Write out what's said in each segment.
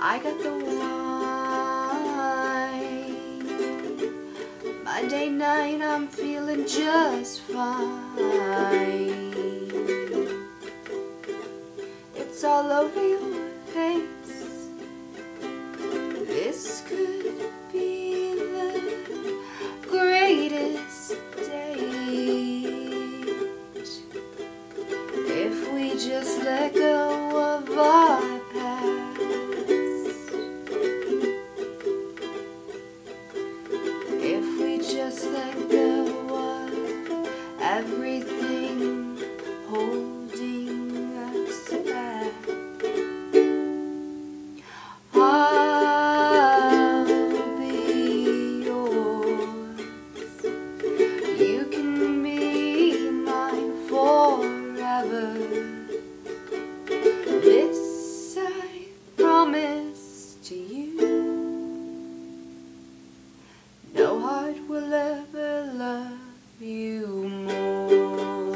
I got the wine. Monday night I'm feeling just fine. It's all over your face. This could be the greatest date if we just let go of our past. If we just let go of everything holding us back. I'll be yours. You can be mine forever. This I promise to you. No heart will ever love you more.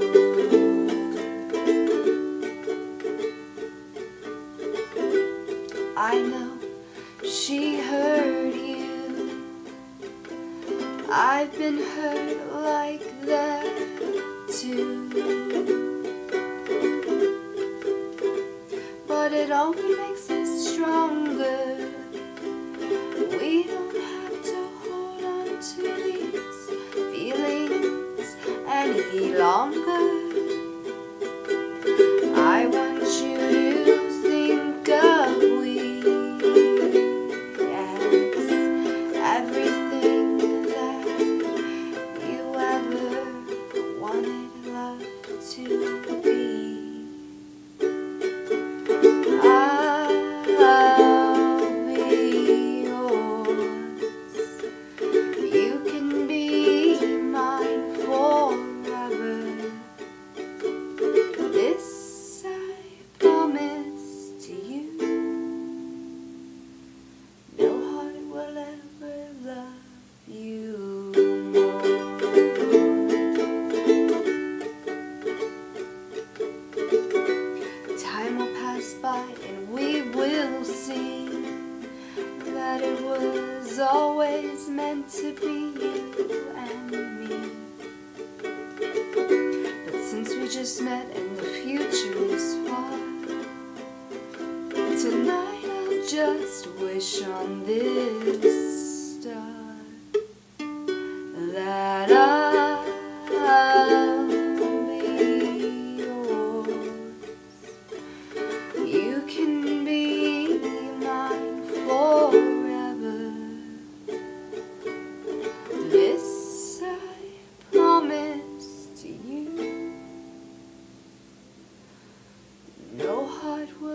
I know she hurt you. I've been hurt like that too. But it only makes us stronger. We don't have to hold on to these feelings any longer. I want you to think of we as everything that you ever wanted love to be. I'll be yours. You can be mine forever. This I promise to you. No heart will ever love you more. Time will pass by and we will see that it was always meant to be you and me. But since we just met and the future is far, tonight I'll just wish on this star that I'll be yours. You can be mine forever. This I promise to you. No heart will